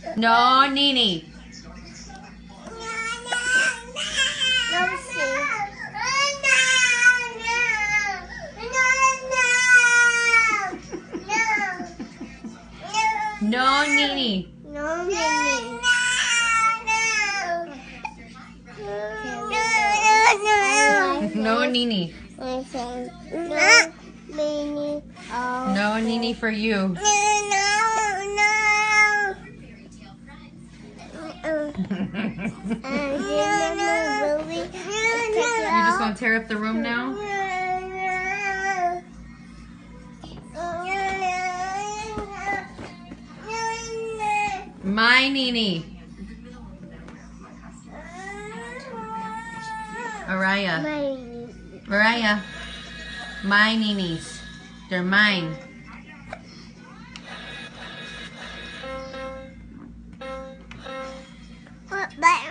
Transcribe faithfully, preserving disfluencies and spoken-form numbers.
No, Nini. No, Nini. No, Nini. No, Nini. No, Nini. No, Nini for you. You just want to tear up the room now? My Nini. Ariah. Ariah. My Ninis. They're mine. But